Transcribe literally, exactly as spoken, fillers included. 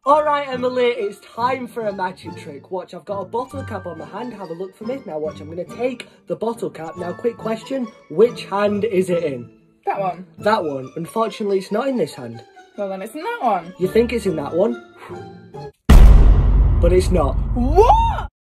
Alright, Emily, it's time for a magic trick. Watch, I've got a bottle cap on my hand. Have a look for me. Now watch, I'm going to take the bottle cap. Now, quick question. Which hand is it in? That one. That one. Unfortunately, it's not in this hand. Well, then it's in that one. You think it's in that one? But it's not. What?